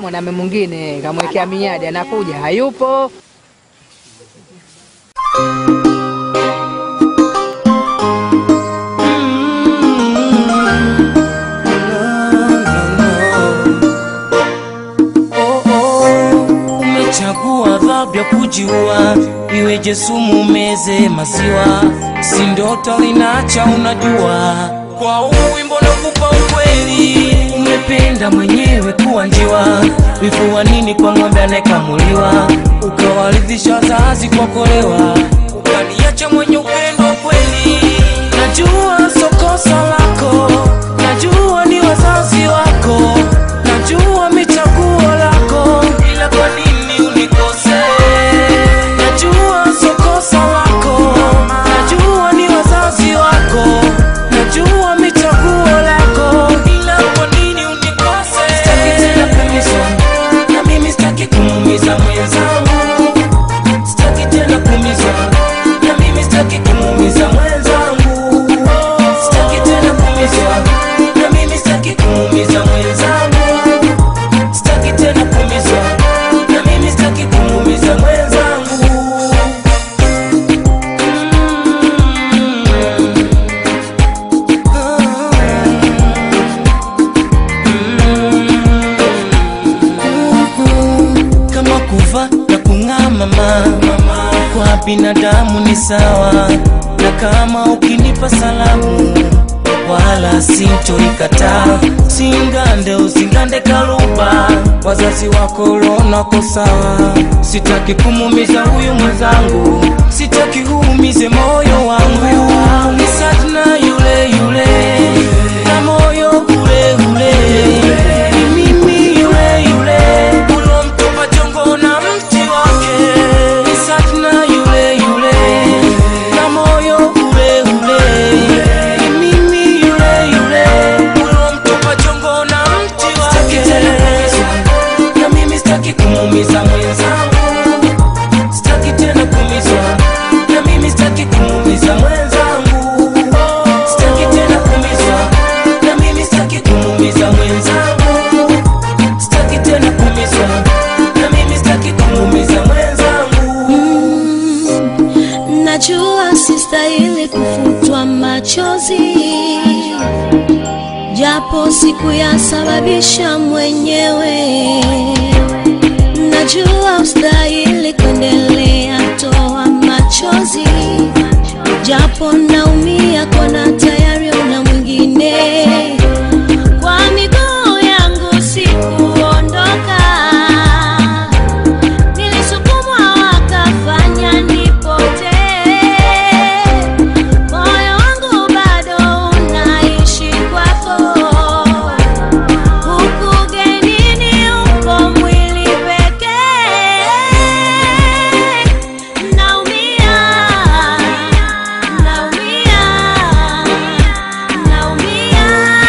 Mwanamume mwingine kamwekea miadi, anakuja hayupo. Umechagua adhabu ya kujiua, iweje sumu meze maziwa, si ndoto linaacha unajua. Kwa huu wimbo nakupa ukweli, umependa mwenyewe kuwa njiwa, wifu nini kwa ng'ombe anayekamuliwa, ukawaridhisha wazazi kwa kolewa, ukaniacha mwenye upendo kweli. Najua sio kosa lako, najua ni wazazi wako, najua michaguo lako, ila kwa nini unikose? Najua sio kosa lako, najua ni wazazi wako, najua michaguo lako, ila kwa nini unikose? Sitaki tena kuumizwa, na mimi sitaki kumuumiza mwenzangu. Sitaki tena kuumizwa, na mimi sitaki kumuumiza mwenzangu. Sitaki tena kuumizwa, na mimi sitaki kumuumiza mwenzangu. Sitaki tena kuumizwa, na mimi sitaki kumuumiza mwenzangu. Kama kuva na kung'aa mama, kwa binadamu ni sawa, na kama ukinipa salamu wala sintoikataa. Singande usingande kaluba, wazazi wako unaona ko sawa. Sitaki kumuumiza huyu mwenzangu, sitaki uumize moyo wangu. Ni Satna yule yule, na moyo ule ule, ni mimi yule yule, ulomtupa jongo na mti wake. Ni Satna yule yule, na moyo ule ule, ni mimi yule yule, ulomtupa jongo na mti wake. Sitaki tena kuumizwa, na mimi sitaki kumuumiza mwenzangu. Sitaki tena kuumizwa, na mimi sitaki kumuumiza mwenzangu. Sitaki tena kuumizwa, na mimi sitaki kumuumiza mwenzangu. Sitaki tena kuumizwa, na mimi sitaki kumuumiza mwenzangu. Najua sistahili kufutwa machozi, japo sikuyasababisha mwenyewe. Najua ustahili kuendelea toa machozi, japo naumia kona tayari una mwingine. Kwa miguu yangu sikuondoka, nilisukumwa wakafanya nipotee. Moyo wangu bado unaishi kwako, huku ugenini upo mwili pekee. Naumia, naumia, naumia.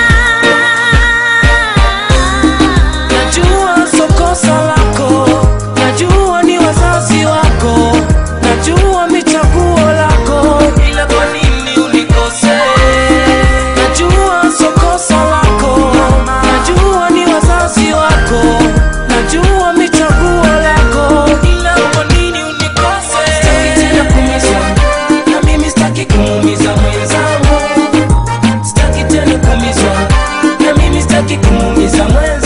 Najua sio kosa lako, najua ni wazazi wako, najua michaguo lako, ila kwa nini unikose? Najua sio kosa lako, najua ni wazazi wako, najua michaguo lako, ila kwa nini unikose? Sitaki tena kuumizwa, na mimi sitaki kumuumiza mwenzangu. Sitaki tena kuumizwa, na mimi sitaki kumuumiza mwenzangu.